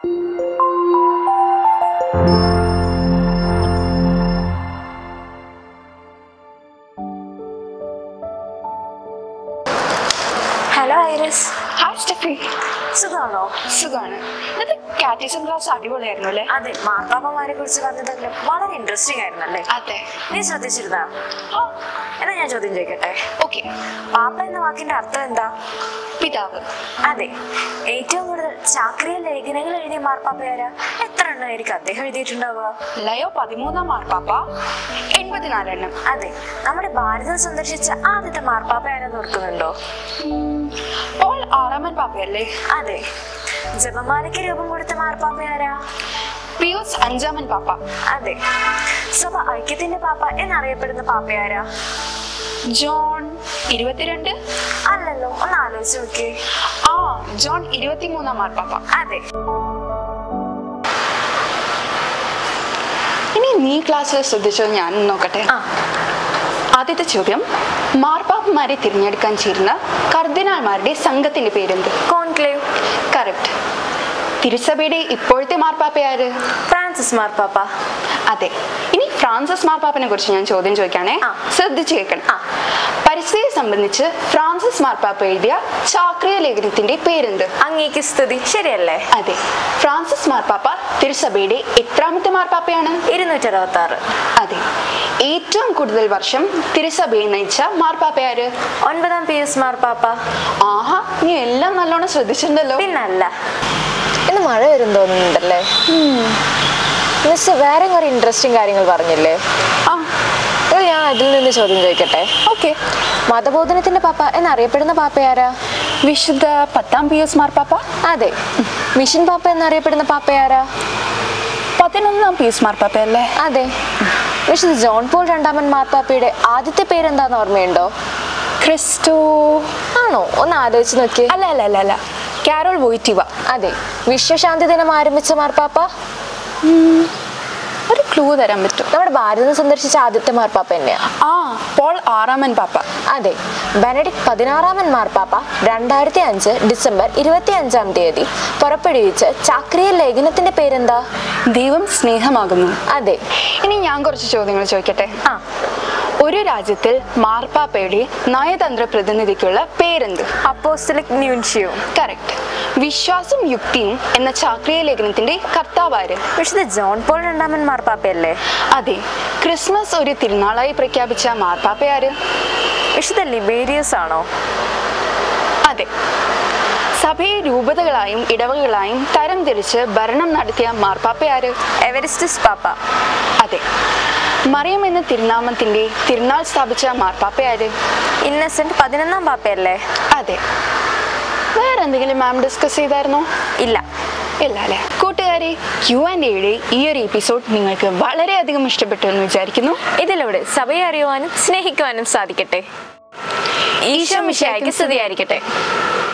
Hello iris. Hi Steffi. സുഖാണോ? സുഖാണ്. ഇന്നത്തെ കാറ്റീസം ക്ലാസ് അടിപൊളിയായിരുന്നു അല്ലേ? അതെ, മാർപ്പാപ്പമാരെ കുറിച്ച് പറഞ്ഞതെങ്കിലും വളരെ ഇൻട്രസ്റ്റിംഗ് ആയിരുന്നല്ലേ? അതെ. നീ ശ്രദ്ധിച്ചിരുന്നാ? എന്നാ ഞാൻ ചോദ്യം ചോദിക്കട്ടെ. ഓക്കെ. പാപ്പ എന്ന വാക്കിന്റെ അർത്ഥം എന്താ? പിതാവ്. അതെ. ഏറ്റവും കൂടുതൽ ചാക്രിക ലേഖനങ്ങൾ എഴുതിയ മാർപ്പാപ്പയാരാ? എത്ര എണ്ണമായിരിക്കും അദ്ദേഹം എഴുതിയിട്ടുണ്ടാവുക? ലയോ 13 മാർപ്പാപ്പ 84 എണ്ണം. അതെ. നമ്മുടെ ഭാരതം സന്ദർശിച്ച ആദ്യത്തെ മാർപ്പാപ്പ ആരെന്ന് ഓർക്കുന്നുണ്ടോ? പോൾ 6 പാപ്പയല്ലേ? അതെ. ജപമാലയ്ക്ക് രൂപം കൊടുത്ത മാർപ്പാപ്പ ആരാ? പിയൂസ് 5 പാപ്പ. അതെ. സഭ ഐക്യത്തിന്റെ പാപ്പ എന്നറിയപ്പെടുന്ന പാപ്പയാരാ? ജോൺ 22. അല്ലല്ലോ, ഒന്ന് ആലോചിച്ച് നോക്കിയേ. ജോൺ 23 മാർപ്പാപ്പ. അതെ. ഇനി നീ ക്ലാസ്സിൽ ശ്രദ്ധിച്ചോ, ഞാൻ നോക്കട്ടെ. ആദ്യത്തെ ചോദ്യം, മാർപ്പാപ്പമാരെ തിരഞ്ഞെടുക്കാൻ ചേരുന്ന കർദിനാൾമാരുടെ സംഘത്തിന്റെ പേരെന്ത്? കോൺക്ലേവ്. കറക്റ്റ്. തിരുസഭയുടെ ഇപ്പോഴത്തെ മാർപ്പാപ്പയാര്? ഫ്രാൻസിസ് മാർപ്പാപ്പ. അതെ. ഇനി ഫ്രാൻസിസ് മാർപ്പാപ്പനെ കുറിച്ച് ഞാൻ ചോദ്യം ചോദിക്കാനേ, ശ്രദ്ധിച്ചു കേൾക്കണം. പരിസ്ഥിതിയെ സംബന്ധിച്ച് ഫ്രാൻസിസ് മാർപ്പാപ്പ എഴുതിയ ചാക്രിക ലേഖനത്തിന്റെ പേരെന്ത്? അങ്ങേക്ക് സ്തുതി. ശരിയല്ലേ? അതെ. ഫ്രാൻസിസ് മാർപ്പാപ്പ തിരുസഭയുടെ എത്രാമത്തെ മാർപ്പാപ്പയാണ്? 266. അതെ. ഏറ്റവും കൂടുതൽ വർഷം തിരുസഭയെ നയിച്ച മാർപ്പാപ്പയാര്? 9 പിയൂസ് മാർപ്പാപ്പ. ആഹാ, നീ എല്ലാം നല്ലോണം ശ്രദ്ധിച്ചിട്ടുണ്ടല്ലോ. പിന്നല്ല. ഇന്ന് മഴ വരും തോന്നുന്നുണ്ടല്ലേ? മിസ് വേറെ കുറെ ഇൻട്രസ്റ്റിംഗ് കാര്യങ്ങൾ പറഞ്ഞില്ലേ? ഞാൻ അതിൽ നിന്ന് ചോദ്യം ചോദിക്കട്ടെ. ഓക്കെ. മതബോധനത്തിന്റെ പാപ്പ എന്നറിയപ്പെടുന്ന പാപ്പയാരാ? വിശുദ്ധ 10 പിയൂസ് മാർപ്പാപ്പ. അതെ. മിഷൻ പാപ്പ എന്നറിയപ്പെടുന്ന പാപ്പയാരാ? 11 പിയൂസ് മാർപ്പാപ്പ അല്ലേ? അതെ. വിശുദ്ധ ജോൺ പോൾ 2 മാർപ്പാപ്പയുടെ ആദ്യത്തെ പേരെന്താന്ന് ഓർമ്മയുണ്ടോ? ക്രിസ്റ്റോ. ആണോ? ഒന്ന് ആലോചിച്ച് നോക്കിയേ. അല്ല, കാരോൾ വോയ്റ്റിവ. അതെ. വിശ്വശാന്തി ദിനം ആരംഭിച്ച മാർപ്പാപ്പ? ഒരു ക്ലൂ തരാൻ പറ്റും? നമ്മുടെ ഭാരതം സന്ദർശിച്ച ആദ്യത്തെ മാർപ്പാപ്പ തന്നെയാ. പോൾ 6 പാപ്പ. അതെ. ബെനഡിക്ട് 16 മാർപ്പാപ്പ 2005 ഡിസംബർ 25 പുറപ്പെടുവിച്ച ചാക്രിക ലേഖനത്തിന്റെ പേരെന്താ? ദൈവം സ്നേഹമാകുന്നു. അതെ. ഇനി ഞാൻ കുറച്ച് ചോദ്യങ്ങൾ ചോദിക്കട്ടെ. ഒരു രാജ്യത്തിൽ മാർപ്പാപ്പയുടെ നയതന്ത്ര പ്രതിനിധിക്കുള്ള പേരെന്ത്? Apostolic nuncio. കറക്റ്റ്. വിശ്വാസം യുക്തിയും എന്ന ചാക്രിക ലേഖനത്തിന്റെ കർത്താവാര്? വിശുദ്ധ ജോൺ പോൾ 2 മാർപ്പാപ്പയല്ലേ? അതെ. ക്രിസ്മസ് ഒരു തിരുനാളായി പ്രഖ്യാപിച്ച മാർപ്പാപ്പയാര്? വിശുദ്ധ ലിബേരിയസ് ആണോ? അതെ. സഭയെ രൂപതകളായും ഇടവകളായും തരം തിരിച്ച് ഭരണം നടത്തിയ മാർപ്പാപ്പയാര്? എവരിസ്റ്റസ് പാപ്പ. അതെ. മറിയം എന്ന തിരുനാമത്തിന്റെ തിരുനാൾ സ്ഥാപിച്ച മാർപ്പാപ്പയാര്? ഇന്നസെന്റ് 11 പാപ്പയല്ലേ? അതെ. വേറെ എന്തെങ്കിലും മാം ഡിസ്കസ് ചെയ്തായിരുന്നോ? ഇല്ല അല്ലേ? കൂട്ടുകാരെ, Q&Aയുടെ ഈ ഒരു എപ്പിസോഡ് നിങ്ങൾക്ക് വളരെയധികം ഇഷ്ടപ്പെട്ടു എന്ന് വിചാരിക്കുന്നു. ഇതിലൂടെ സഭയെ അറിയുവാനും സ്നേഹിക്കുവാനും സാധിക്കട്ടെ. ഈശോ മിശിഹായ്ക്ക് സ്തുതിയായിരിക്കട്ടെ.